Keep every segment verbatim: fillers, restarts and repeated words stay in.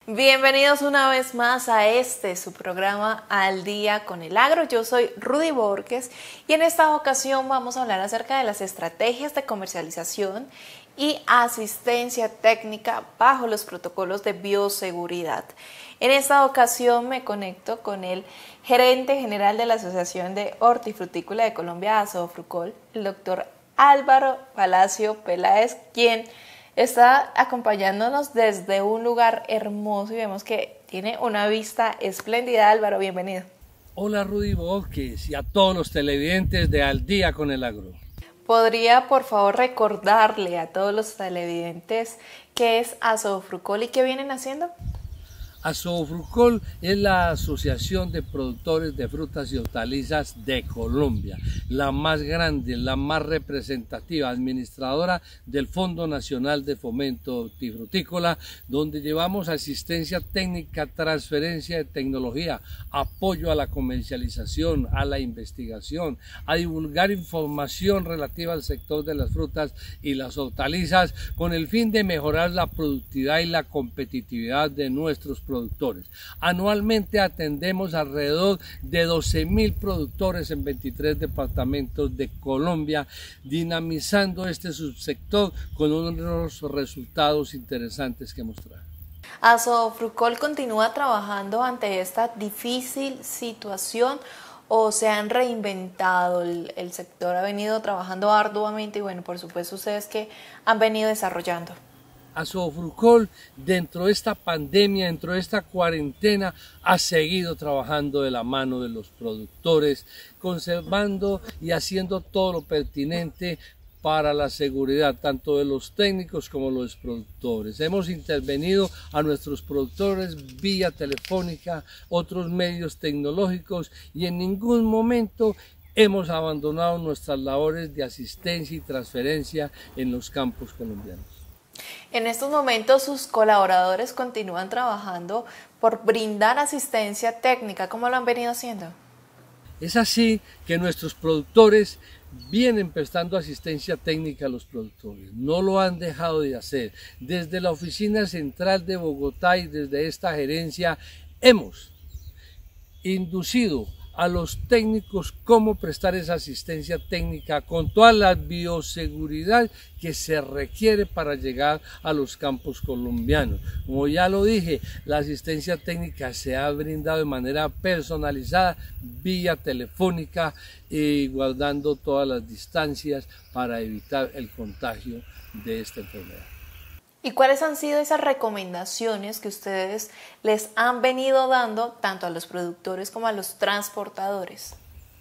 Bienvenidos una vez más a este, su programa Al Día con el Agro. Yo soy Rudy Borges y en esta ocasión vamos a hablar acerca de las estrategias de comercialización y asistencia técnica bajo los protocolos de bioseguridad. En esta ocasión me conecto con el gerente general de la Asociación de Hortifrutícola de Colombia, Asofrucol, el doctor Álvaro Palacio Peláez, quien está acompañándonos desde un lugar hermoso y vemos que tiene una vista espléndida. Álvaro, bienvenido. Hola Rudy Borges y a todos los televidentes de Al Día con el Agro. ¿Podría por favor recordarle a todos los televidentes qué es Asofrucol y qué vienen haciendo? Asofrucol es la Asociación de Productores de Frutas y Hortalizas de Colombia, la más grande, la más representativa, administradora del Fondo Nacional de Fomento Hortifrutícola, donde llevamos asistencia técnica, transferencia de tecnología, apoyo a la comercialización, a la investigación, a divulgar información relativa al sector de las frutas y las hortalizas, con el fin de mejorar la productividad y la competitividad de nuestros productores. productores. Anualmente atendemos alrededor de doce mil productores en veintitrés departamentos de Colombia, dinamizando este subsector con unos resultados interesantes que mostrar. Asofrucol continúa trabajando ante esta difícil situación o se han reinventado, el, el sector ha venido trabajando arduamente y bueno, por supuesto ustedes que han venido desarrollando. Asofrucol, dentro de esta pandemia, dentro de esta cuarentena, ha seguido trabajando de la mano de los productores, conservando y haciendo todo lo pertinente para la seguridad, tanto de los técnicos como de los productores. Hemos intervenido a nuestros productores vía telefónica, otros medios tecnológicos y en ningún momento hemos abandonado nuestras labores de asistencia y transferencia en los campos colombianos. En estos momentos sus colaboradores continúan trabajando por brindar asistencia técnica. ¿Cómo lo han venido haciendo? Es así que nuestros productores vienen prestando asistencia técnica a los productores. No lo han dejado de hacer. Desde la oficina central de Bogotá y desde esta gerencia hemos inducido a los técnicos cómo prestar esa asistencia técnica con toda la bioseguridad que se requiere para llegar a los campos colombianos. Como ya lo dije, la asistencia técnica se ha brindado de manera personalizada vía telefónica y guardando todas las distancias para evitar el contagio de esta enfermedad. ¿Y cuáles han sido esas recomendaciones que ustedes les han venido dando tanto a los productores como a los transportadores?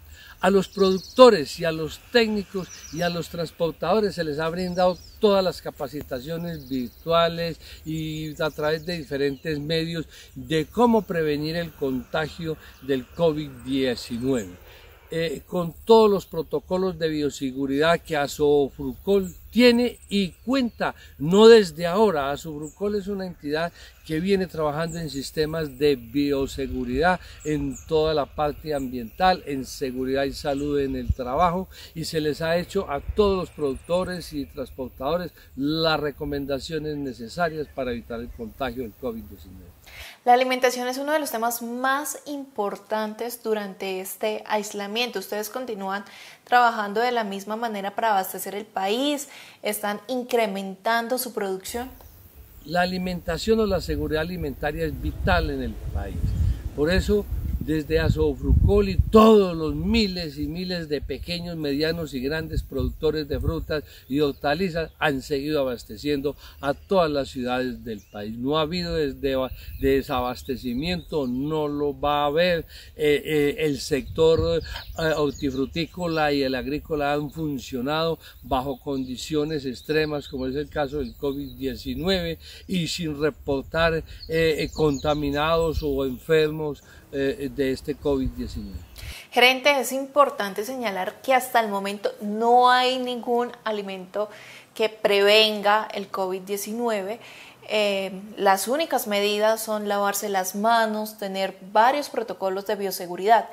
A los productores y a los técnicos y a los transportadores se les ha brindado todas las capacitaciones virtuales y a través de diferentes medios de cómo prevenir el contagio del COVID diecinueve. Eh, con todos los protocolos de bioseguridad que Asofrucol tiene y cuenta, no desde ahora. Asofrucol es una entidad que viene trabajando en sistemas de bioseguridad en toda la parte ambiental, en seguridad y salud en el trabajo, y se les ha hecho a todos los productores y transportadores las recomendaciones necesarias para evitar el contagio del COVID diecinueve. La alimentación es uno de los temas más importantes durante este aislamiento. Ustedes continúan trabajando de la misma manera para abastecer el país, están incrementando su producción. La alimentación o la seguridad alimentaria es vital en el país. Por eso, desde Asofrucol y todos los miles y miles de pequeños, medianos y grandes productores de frutas y hortalizas han seguido abasteciendo a todas las ciudades del país. No ha habido desde desabastecimiento, no lo va a haber. Eh, eh, el sector eh, hortifrutícola y el agrícola han funcionado bajo condiciones extremas, como es el caso del COVID diecinueve, y sin reportar eh, eh, contaminados o enfermos eh, de este COVID diecinueve. Gerente, es importante señalar que hasta el momento no hay ningún alimento que prevenga el COVID diecinueve. Eh, las únicas medidas son lavarse las manos, tener varios protocolos de bioseguridad.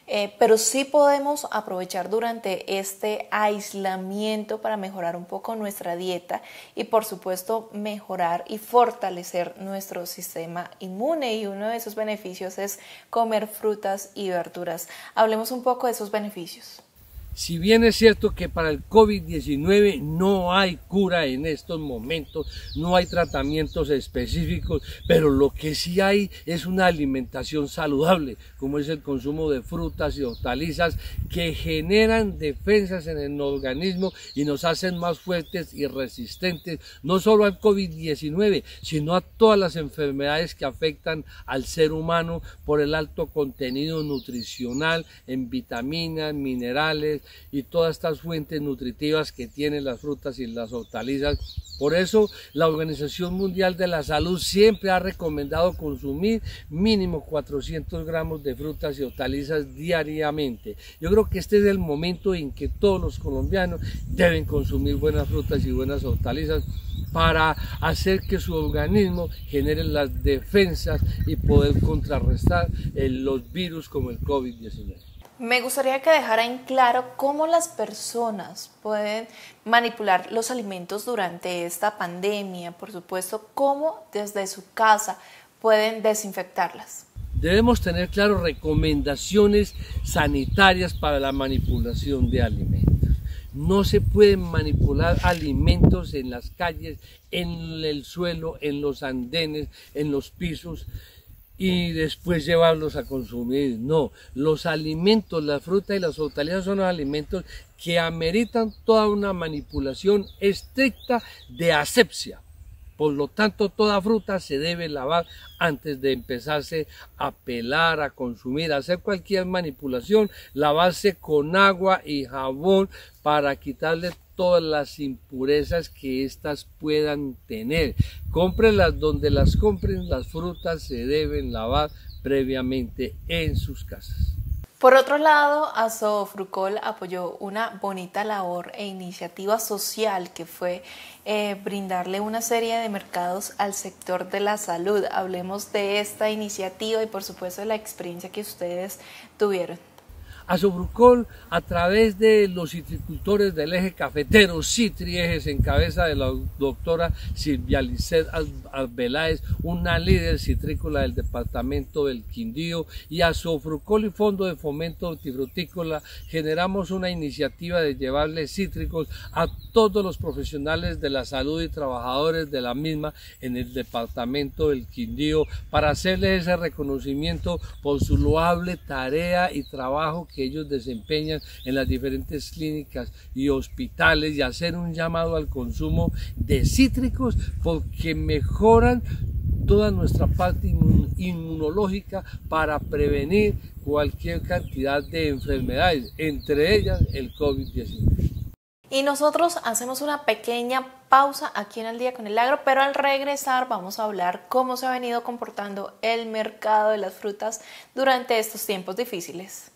eh, pero sí podemos aprovechar durante este aislamiento para mejorar un poco nuestra dieta y por supuesto mejorar y fortalecer nuestro sistema inmune, y uno de esos beneficios es comer frutas y verduras. Hablemos un poco de esos beneficios. Si bien es cierto que para el COVID diecinueve no hay cura en estos momentos, no hay tratamientos específicos, pero lo que sí hay es una alimentación saludable, como es el consumo de frutas y hortalizas que generan defensas en el organismo y nos hacen más fuertes y resistentes, no solo al COVID diecinueve, sino a todas las enfermedades que afectan al ser humano por el alto contenido nutricional en vitaminas, minerales, y todas estas fuentes nutritivas que tienen las frutas y las hortalizas. Por eso la Organización Mundial de la Salud siempre ha recomendado consumir mínimo cuatrocientos gramos de frutas y hortalizas diariamente. Yo creo que este es el momento en que todos los colombianos deben consumir buenas frutas y buenas hortalizas para hacer que su organismo genere las defensas y poder contrarrestar los virus como el COVID diecinueve. Me gustaría que dejara en claro cómo las personas pueden manipular los alimentos durante esta pandemia, por supuesto, cómo desde su casa pueden desinfectarlas. Debemos tener claro recomendaciones sanitarias para la manipulación de alimentos. No se pueden manipular alimentos en las calles, en el suelo, en los andenes, en los pisos, y después llevarlos a consumir. No, los alimentos, la fruta y las hortalizas son los alimentos que ameritan toda una manipulación estricta de asepsia. Por lo tanto, toda fruta se debe lavar antes de empezarse a pelar, a consumir, a hacer cualquier manipulación, lavarse con agua y jabón para quitarle todas las impurezas que éstas puedan tener. Cómprenlas donde las compren, las frutas se deben lavar previamente en sus casas. Por otro lado, Asofrucol apoyó una bonita labor e iniciativa social que fue eh, brindarle una serie de mercados al sector de la salud. Hablemos de esta iniciativa y por supuesto de la experiencia que ustedes tuvieron. Asofrucol, a través de los citricultores del eje cafetero, Citriejes, en cabeza de la doctora Silvia Lisset Arbeláez, una líder citrícola del departamento del Quindío, y Asofrucol y Fondo de Fomento Hortifrutícola, generamos una iniciativa de llevarle cítricos a todos los profesionales de la salud y trabajadores de la misma en el departamento del Quindío, para hacerles ese reconocimiento por su loable tarea y trabajo que ellos desempeñan en las diferentes clínicas y hospitales, y hacer un llamado al consumo de cítricos porque mejoran toda nuestra parte inmunológica para prevenir cualquier cantidad de enfermedades, entre ellas el COVID diecinueve. Y nosotros hacemos una pequeña pausa aquí en Al Día con el Agro, pero al regresar vamos a hablar cómo se ha venido comportando el mercado de las frutas durante estos tiempos difíciles.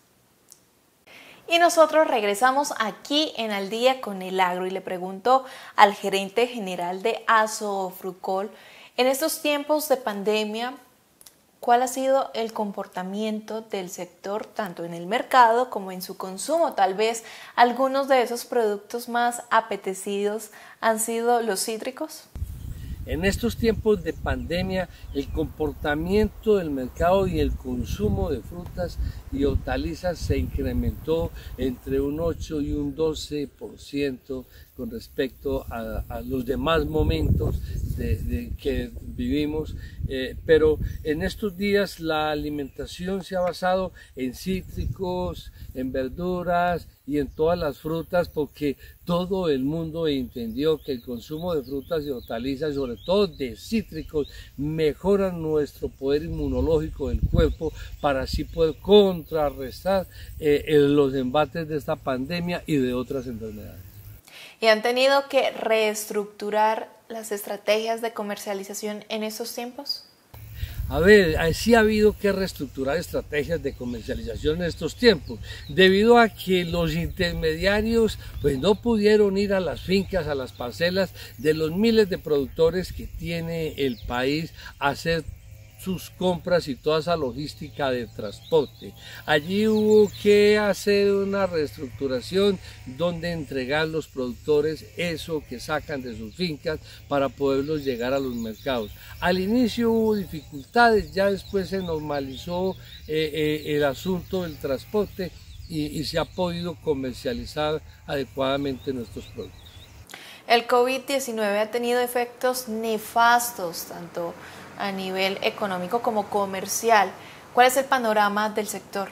Y nosotros regresamos aquí en Al Día con el Agro y le pregunto al gerente general de Asofrucol, en estos tiempos de pandemia, ¿cuál ha sido el comportamiento del sector tanto en el mercado como en su consumo? Tal vez algunos de esos productos más apetecidos han sido los cítricos. En estos tiempos de pandemia, el comportamiento del mercado y el consumo de frutas y hortalizas se incrementó entre un ocho y un doce por ciento con respecto a, a los demás momentos de, de que vivimos, eh, pero en estos días la alimentación se ha basado en cítricos, en verduras y en todas las frutas, porque todo el mundo entendió que el consumo de frutas y hortalizas, sobre todo de cítricos, mejora nuestro poder inmunológico del cuerpo para así poder contrarrestar eh, los embates de esta pandemia y de otras enfermedades. ¿Y han tenido que reestructurar las estrategias de comercialización en estos tiempos? A ver, sí ha habido que reestructurar estrategias de comercialización en estos tiempos, debido a que los intermediarios pues no pudieron ir a las fincas, a las parcelas de los miles de productores que tiene el país a hacer sus compras y toda esa logística de transporte. Allí hubo que hacer una reestructuración donde entregar los productores eso que sacan de sus fincas para poderlos llegar a los mercados. Al inicio hubo dificultades, ya después se normalizó eh, eh, el asunto del transporte y, y se ha podido comercializar adecuadamente nuestros productos. El COVID diecinueve ha tenido efectos nefastos tanto a nivel económico como comercial. ¿Cuál es el panorama del sector?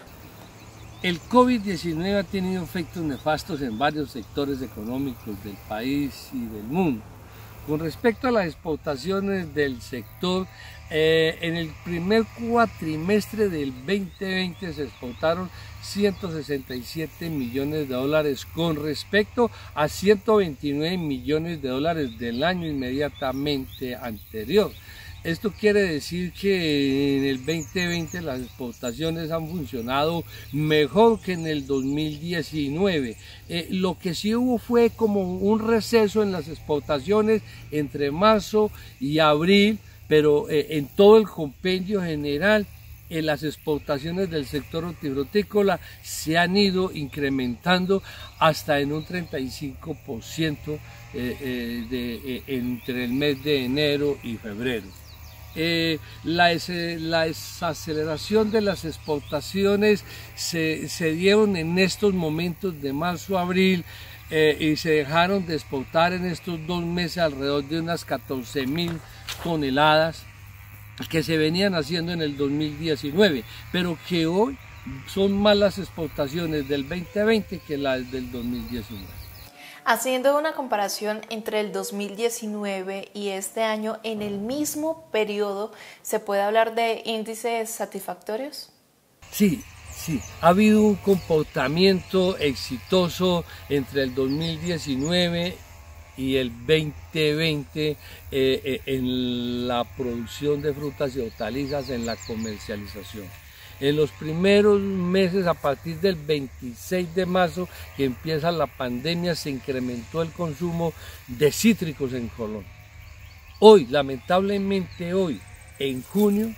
El COVID diecinueve ha tenido efectos nefastos en varios sectores económicos del país y del mundo. Con respecto a las exportaciones del sector, eh, en el primer cuatrimestre del veinte veinte se exportaron ciento sesenta y siete millones de dólares con respecto a ciento veintinueve millones de dólares del año inmediatamente anterior. Esto quiere decir que en el veinte veinte las exportaciones han funcionado mejor que en el dos mil diecinueve. Eh, lo que sí hubo fue como un receso en las exportaciones entre marzo y abril, pero eh, en todo el compendio general eh, las exportaciones del sector hortifrutícola se han ido incrementando hasta en un treinta y cinco por ciento eh, eh, de, eh, entre el mes de enero y febrero. Eh, la, la desaceleración de las exportaciones se, se dieron en estos momentos de marzo a abril eh, y se dejaron de exportar en estos dos meses alrededor de unas catorce mil toneladas que se venían haciendo en el dos mil diecinueve, pero que hoy son más las exportaciones del veinte veinte que las del dos mil diecinueve. Haciendo una comparación entre el dos mil diecinueve y este año, en el mismo periodo, ¿se puede hablar de índices satisfactorios? Sí, sí. Ha habido un comportamiento exitoso entre el dos mil diecinueve y el veinte veinte eh, eh, en la producción de frutas y hortalizas, en la comercialización. En los primeros meses, a partir del veintiséis de marzo, que empieza la pandemia, se incrementó el consumo de cítricos en Colombia. Hoy, lamentablemente hoy, en junio,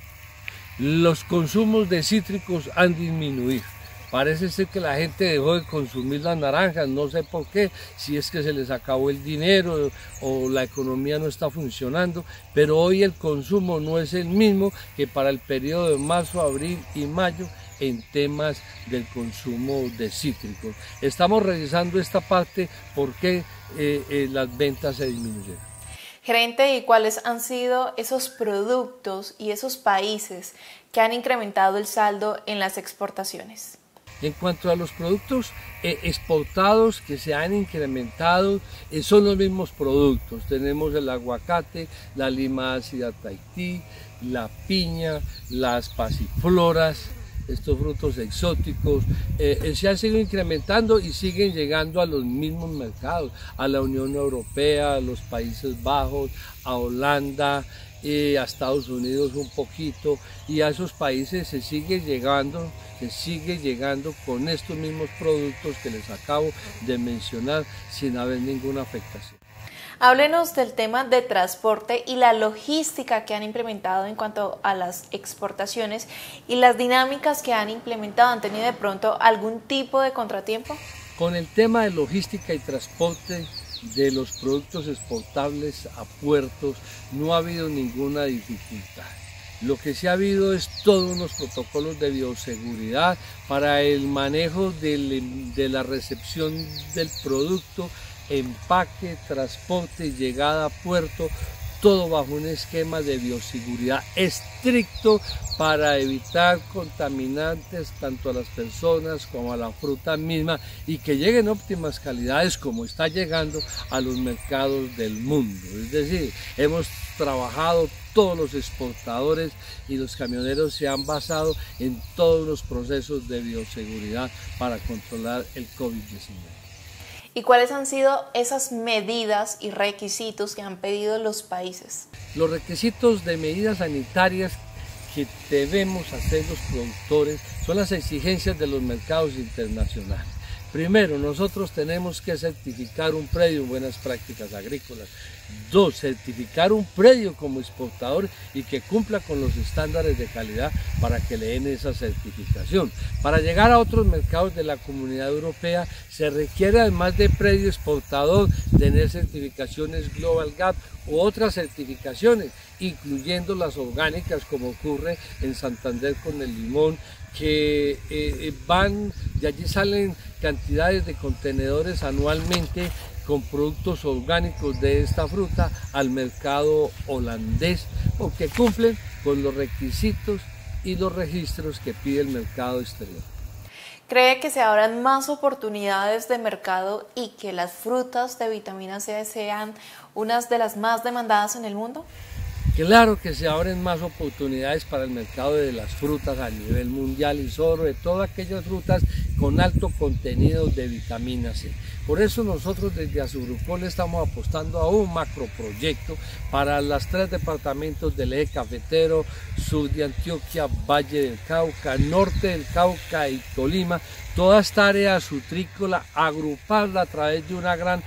los consumos de cítricos han disminuido. Parece ser que la gente dejó de consumir las naranjas, no sé por qué, si es que se les acabó el dinero o la economía no está funcionando, pero hoy el consumo no es el mismo que para el periodo de marzo, abril y mayo en temas del consumo de cítricos. Estamos revisando esta parte porque eh, eh, las ventas se disminuyeron. Gerente, ¿y cuáles han sido esos productos y esos países que han incrementado el saldo en las exportaciones? En cuanto a los productos eh, exportados que se han incrementado, eh, son los mismos productos. Tenemos el aguacate, la lima ácida Tahití, la piña, las pasifloras, estos frutos exóticos, eh, eh, se han seguido incrementando y siguen llegando a los mismos mercados, a la Unión Europea, a los Países Bajos, a Holanda, eh, a Estados Unidos un poquito, y a esos países se sigue llegando, se sigue llegando con estos mismos productos que les acabo de mencionar sin haber ninguna afectación. Háblenos del tema de transporte y la logística que han implementado en cuanto a las exportaciones y las dinámicas que han implementado. ¿Han tenido de pronto algún tipo de contratiempo? Con el tema de logística y transporte de los productos exportables a puertos no ha habido ninguna dificultad. Lo que sí ha habido es todos unos protocolos de bioseguridad para el manejo del, de la recepción del producto, empaque, transporte y llegada a puerto, todo bajo un esquema de bioseguridad estricto para evitar contaminantes tanto a las personas como a la fruta misma y que lleguen óptimas calidades como está llegando a los mercados del mundo. Es decir, hemos trabajado, todos los exportadores y los camioneros se han basado en todos los procesos de bioseguridad para controlar el COVID diecinueve. ¿Y cuáles han sido esas medidas y requisitos que han pedido los países? Los requisitos de medidas sanitarias que debemos hacer los productores son las exigencias de los mercados internacionales. Primero, nosotros tenemos que certificar un predio en buenas prácticas agrícolas. Dos, certificar un predio como exportador y que cumpla con los estándares de calidad para que le den esa certificación. Para llegar a otros mercados de la Comunidad Europea se requiere, además de predio exportador, tener certificaciones Global Gap u otras certificaciones, incluyendo las orgánicas, como ocurre en Santander con el limón, que eh, van, de allí salen cantidades de contenedores anualmente con productos orgánicos de esta fruta al mercado holandés, porque cumplen con los requisitos y los registros que pide el mercado exterior. ¿Cree que se abran más oportunidades de mercado y que las frutas de vitamina C sean unas de las más demandadas en el mundo? Claro que se abren más oportunidades para el mercado de las frutas a nivel mundial y sobre todo aquellas frutas con alto contenido de vitamina C. Por eso nosotros desde Asofrucol estamos apostando a un macroproyecto para los tres departamentos del eje cafetero, sur de Antioquia, Valle del Cauca, norte del Cauca y Tolima, toda esta área sutrícola, agruparla a través de una gran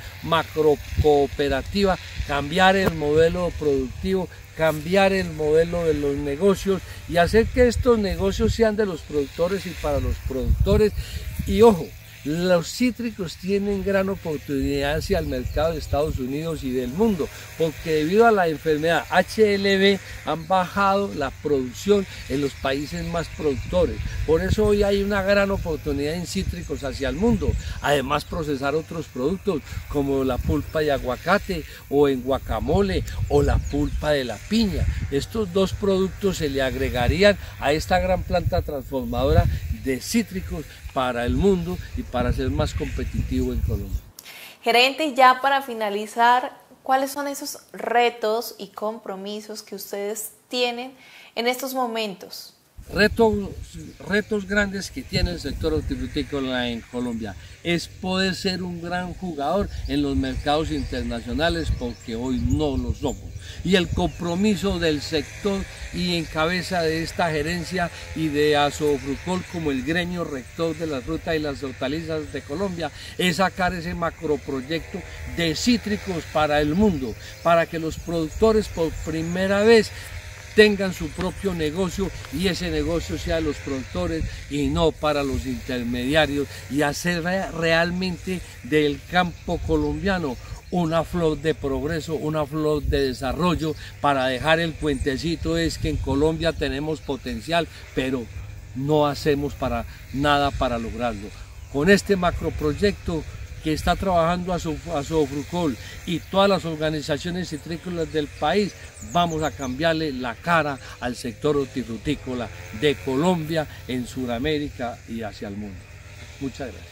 macrocooperativa, cambiar el modelo productivo, cambiar el modelo de los negocios y hacer que estos negocios sean de los productores y para los productores. Y ojo, los cítricos tienen gran oportunidad hacia el mercado de Estados Unidos y del mundo, porque debido a la enfermedad H L V han bajado la producción en los países más productores. Por eso hoy hay una gran oportunidad en cítricos hacia el mundo. Además, procesar otros productos como la pulpa de aguacate o en guacamole o la pulpa de la piña. Estos dos productos se le agregarían a esta gran planta transformadora de cítricos para el mundo y para ser más competitivo en Colombia. Gerente, ya para finalizar, ¿cuáles son esos retos y compromisos que ustedes tienen en estos momentos? Retos, retos grandes que tiene el sector hortifrutícola en Colombia es poder ser un gran jugador en los mercados internacionales, porque hoy no lo somos. Y el compromiso del sector y en cabeza de esta gerencia y de Asofrucol como el gremio rector de las frutas y las hortalizas de Colombia es sacar ese macroproyecto de cítricos para el mundo, para que los productores por primera vez tengan su propio negocio y ese negocio sea de los productores y no para los intermediarios, y hacer realmente del campo colombiano una flor de progreso, una flor de desarrollo, para dejar el puentecito es que en Colombia tenemos potencial, pero no hacemos para nada para lograrlo. Con este macroproyecto que está trabajando Asofrucol y todas las organizaciones citrícolas del país, vamos a cambiarle la cara al sector hortifrutícola de Colombia, en Sudamérica y hacia el mundo. Muchas gracias.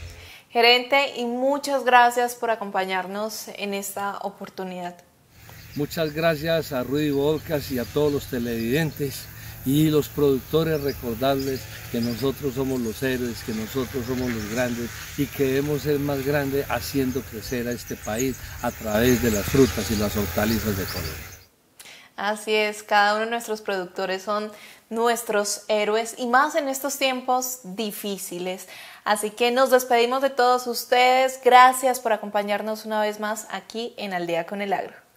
Gerente, y muchas gracias por acompañarnos en esta oportunidad. Muchas gracias a Rudy Borcas y a todos los televidentes y los productores, recordarles que nosotros somos los héroes, que nosotros somos los grandes y que debemos ser más grandes haciendo crecer a este país a través de las frutas y las hortalizas de Colombia. Así es, cada uno de nuestros productores son nuestros héroes y más en estos tiempos difíciles. Así que nos despedimos de todos ustedes. Gracias por acompañarnos una vez más aquí en Al Día con el Agro.